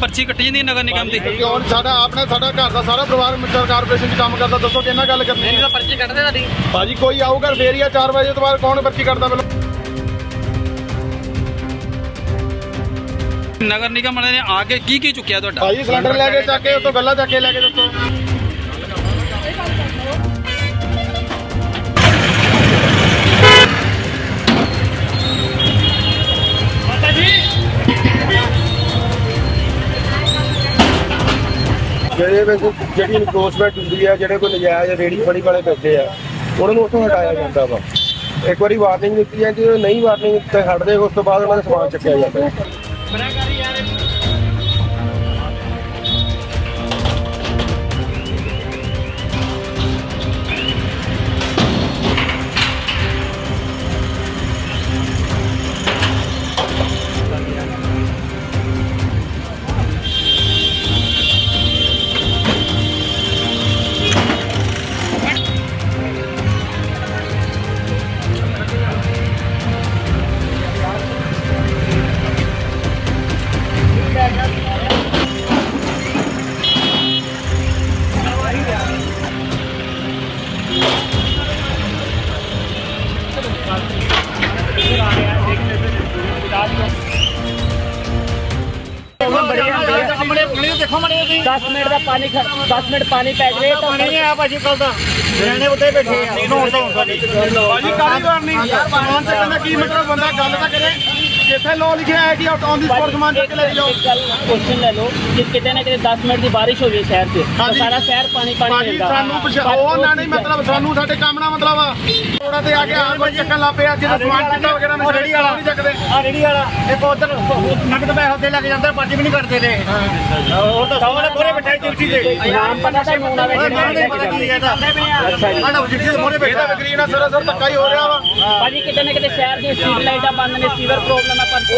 पर्ची कट्टी जाती नगर निगम की साडा आपने साडा घर का सारा परिवार मिस्टर कारपोरेशन काम करता, दसो किन्ना गल करनी है। पर्ची कटदे साडी भाजी कोई आऊगा फिर ही 4 बजे तो बाद कौन पर्ची कटदा पहले। नगर निगम वाले ने आके की चुकिया तुहाडा? भाजी सिलेंडर लेके चके उतो गल्ला चके लेके दसो। ਜਿਹੜੀ ਇਨਕਰੋਚਮੈਂਟ ਹੁੰਦੀ ਹੈ, ਜਿਹੜੇ ਕੋਈ ਨਜਾਇਜ਼ ਰੇੜੀ ਫੜੀ ਵਾਲੇ ਬੈਠੇ ਆ ਉਹਨਾਂ ਨੂੰ ਉੱਥੋਂ ਹਟਾਇਆ ਜਾਂਦਾ ਵਾ। ਇੱਕ ਵਾਰੀ ਵਾਰਨਿੰਗ ਦਿੱਤੀ ਹੈ, ਜੇ ਨਹੀਂ ਵਾਰਨਿੰਗ ਤੇ ਹਟਦੇ ਉਸ ਤੋਂ ਬਾਅਦ ਉਹਨਾਂ ਦਾ ਸਮਾਨ ਚੱਕਿਆ ਜਾਂਦਾ। देखो मने 10 मिनट का पानी 10 मिनट पानी पै गए तो नहीं है भाजी कल दा रहने उत्ते बैठे हैं नहाउण तो भाजी काली वार्निंग समान चकन दा की मतलब बंदा गल तां करे जिथे लो लिखिया है कि ऑन दी स्पॉट समान चक के ले जाओ। क्वेश्चन ले लो कि कितने ना कितने 10 मिनट की बारिश हो गई शहर से तो सारा शहर पानी पानी रहंदा। सानू ओ ना नहीं मतलब सानू साडे काम ना मतलब थोड़ा ते आके आ कोई चक्कन ला पिया जिदा समान चिट्टा वगैरह में रेडी वाला नहीं चकदे। आ रेडी वाला एक उधर नगद पैसे होते लग जांदे पार्टी भी नहीं करते थे और तो सारे पूरे बैठे जिप्सी दे नाम पता था नूना में पता की है अच्छा जी आना जिप्सी दे पूरे बैठा गरीब ना सरासर धक्का ही हो रहा वा। भाजी कितने कितने शहर दी स्ट्रीट लाइटां बंद ने सीवर प्रॉब्लम है पर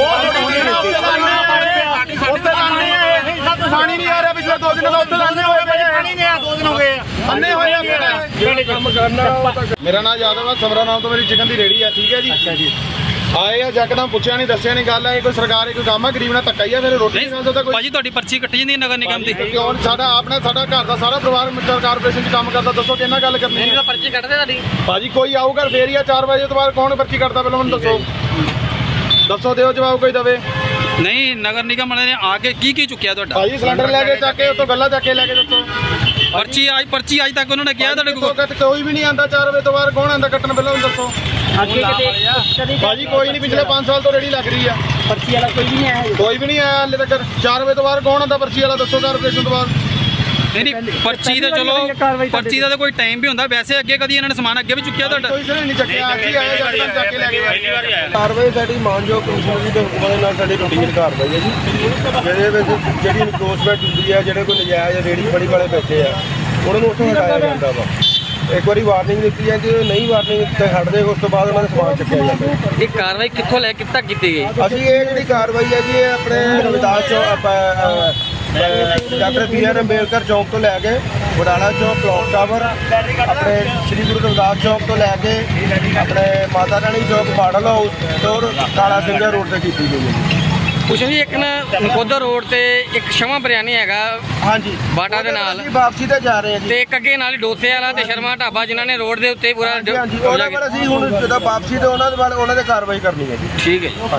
ਉੱਥੇ ਲਾਣੇ ਆ ਪਾਣੀ ਨਹੀਂ ਆ ਰਿਹਾ ਪਿਛਲੇ 2 ਦਿਨਾਂ ਤੋਂ ਉੱਥੇ ਲਾਣੇ ਹੋਏ ਪਏ ਪਾਣੀ ਨਹੀਂ ਆ 2 ਦਿਨ ਹੋ ਗਏ ਅੰਨੇ ਹੋਏ ਆ ਜਿਹੜੇ ਕੰਮ ਕਰਨਾ। ਮੇਰਾ ਨਾਮ ਯਾਦਵ ਆ, ਸਮਰਾ ਨਾਮ ਤੋਂ ਮੇਰੀ ਚਿਕਨ ਦੀ ਰੇੜੀ ਆ। ਠੀਕ ਹੈ ਜੀ ਅੱਛਾ ਜੀ ਆਏ ਆ ਜੱਕਦਮ ਪੁੱਛਿਆ ਨਹੀਂ ਦੱਸਿਆ ਨਹੀਂ ਗੱਲ ਹੈ ਕੋਈ ਸਰਕਾਰ ਕੋਈ ਕੰਮ ਆ ਗਰੀਬ ਨਾਲ ਧੱਕਾ ਹੀ ਆ ਫਿਰ ਰੋਟੀ ਨਹੀਂ ਖਾ ਸਕਦਾ ਕੋਈ। ਭਾਜੀ ਤੁਹਾਡੀ ਪਰਚੀ ਕੱਟੀ ਜਾਂਦੀ ਨਗਰ ਨਿਗਮ ਦੀ ਕਿਉਂ ਸਾਡਾ ਆਪਣਾ ਸਾਡਾ ਘਰ ਦਾ ਸਾਰਾ ਪਰਿਵਾਰ ਮਿਸਟਰ ਕਾਰਪੋਰੇਸ਼ਨ 'ਚ ਕੰਮ ਕਰਦਾ, ਦੱਸੋ ਕਿੰਨਾ ਗੱਲ ਕਰਨੀ ਹੈ। पर्ची कटदे साडी ਭਾਜੀ ਕੋਈ ਆਊਗਾ ਫੇਰ ਹੀ 4 ਵਜੇ ਤੋਂ ਬਾਅਦ ਕੌਣ ਪਰਚੀ ਕੱਟਦਾ ਪਹਿਲਾਂ ਮੈਨੂੰ ਦੱਸੋ ਦਿਓ ਜਵਾਬ ਕੋਈ ਦਵੇ। नहीं नगर निगम वाले ने आके की चुकिया तुहाडा? ਭਾਜੀ ਸਿਲੰਡਰ ਲੈ ਕੇ ਚੱਕੇ ਉਤੋਂ ਗੱਲਾਂ ਚੱਕੇ ਲੈ ਕੇ ਦੱਸੋ। पर्ची आज तक उन्होंने किया ਤੁਹਾਡੇ ਕੋਲ? ਕੋਈ ਵੀ ਨਹੀਂ ਆਂਦਾ 4 ਵਜੇ ਤੋਂ ਬਾਅਦ ਕੌਣ ਆਂਦਾ ਕੱਟਣ ਪਹਿਲਾਂ ਦੱਸੋ। ਭਾਜੀ ਕੋਈ ਨਹੀਂ ਪਿਛਲੇ 5 ਸਾਲ ਤੋਂ ਰੇੜੀ ਲੱਗ ਰਹੀ ਆ। पर्ची वाला कोई भी नहीं आया ਕੋਈ ਵੀ ਨਹੀਂ ਆਇਆ ਹਲੇ ਤੱਕ। 4 ਵਜੇ ਤੋਂ ਬਾਅਦ ਕੌਣ ਆਂਦਾ ਪਰਚੀ ਵਾਲਾ ਦੱਸੋ ਕਾਰਪੋਰੇਸ਼ਨ ਤੋਂ ਬਾਅਦ। नहीं पर्ची तो चलो पर्ची का तो कोई टाइम भी होंदा, वैसे अगे कदी इन्होंने समान अगे भी चुकिया ਤੁਹਾਡਾ? ਕੋਈ ਸਿਰੇ ਨਹੀਂ ਚੱਕਿਆ ਅੱਜ ਹੀ ਆਇਆ ਜੱਕਦਮ ਚੱਕ ਕੇ ਲੈ ਗਏ। ਕਾਰਵਾਈ ਸਾਡੀ ਮਾਨਯੋਗ ਕਮਿਸ਼ਨਰ ਦੇ ਹੁਕਮਾਂ ਦੇ ਨਾਲ ਸਾਡੀ ਰੂਟੀਨ ਕਾਰਵਾਈ ਹੈ ਜੀ, ਜਿਹਦੇ ਵਿੱਚ ਜਿਹੜੀ ਇਨਕਰੋਚਮੈਂਟ ਹੁੰਦੀ ਹੈ, ਜਿਹੜੇ ਕੋਈ ਨਜਾਇਜ਼ ਰੇੜੀ ਫੜੀ ਵਾਲੇ ਬੈਠੇ ਆ ਉਹਨਾਂ ਨੂੰ ਉੱਥੋਂ ਹਟਾਇਆ ਜਾਂਦਾ ਵਾ। ਇੱਕ ਵਾਰੀ ਵਾਰਨਿੰਗ ਦਿੱਤੀ ਹੈ, ਜੇ ਨਹੀਂ ਵਾਰਨਿੰਗ ਤੇ ਹਟਦੇ ਉਸ ਤੋਂ ਬਾਅਦ ਉਹਨਾਂ ਦਾ ਸਮਾਨ ਚੱਕਿਆ ਜਾਂਦਾ। ਇਹ ਕਾਰਵਾਈ ਕਿੱਥੋਂ ਲੈ ਕਿੱਥੇ ਕੀਤੀ ਗਈ? ਅਸੀਂ ਇਹ ਜਿਹੜੀ ਕਾਰਵਾਈ ਹੈ ਜੀ ਇਹ ਆਪਣੇ ਰਵਿਦਾਸ ਚੌਕ ਡਾਕਟਰ B.R. ਅੰਬੇਦਕਰ ਚੌਕ ਤੋਂ ਲੈ ਕੇ ਵਡਾਲਾ ਚੌਕ ਕਲੌਕ ਟਾਵਰ, ਆਪਣੇ ਸ਼੍ਰੀ ਗੁਰੂ ਰਵਿਦਾਸ ਚੌਕ ਤੋਂ ਲੈ ਕੇ ਆਪਣੇ ਮਾਤਾ ਰਾਣੀ ਚੌਕ ਮਾਡਲ ਹਾਊਸ ਤੋਂ ਕਾਲਾ ਸਿੰਘਾ ਰੋਡ ਤੇ ਕੀਤੀ ਗਈ ਹੈ। ਕੁਛ ਵੀ ਇੱਕ ਨਾ ਨਕੋਦਰ ਰੋਡ ਤੇ ਇੱਕ ਸ਼ਮਾ ਬਿਰਿਆਨੀ ਹੈਗਾ ਹਾਂਜੀ ਬਾਟਾ ਦੇ ਨਾਲ ਵਾਪਸੀ ਤੇ ਜਾ ਰਹੇ ਹਾਂ ਜੀ, ਤੇ ਇੱਕ ਅੱਗੇ ਨਾਲ ਡੋਸੇ ਵਾਲਾ ਤੇ ਸ਼ਰਮਾ ਢਾਬਾ ਜਿਨ੍ਹਾਂ ਨੇ ਰੋਡ ਦੇ ਉੱਤੇ ਪੂਰਾ ਹਾਂਜੀ ਉਹਨਾਂ ਪਰ ਅਸੀਂ ਹੁਣ ਜਦੋਂ ਵਾਪਸੀ ਤੇ ਉਹਨਾਂ ਦੇ ਕਾਰਵਾਈ ਕਰਨੀ ਹੈ ਜੀ। ਠੀਕ ਹੈ।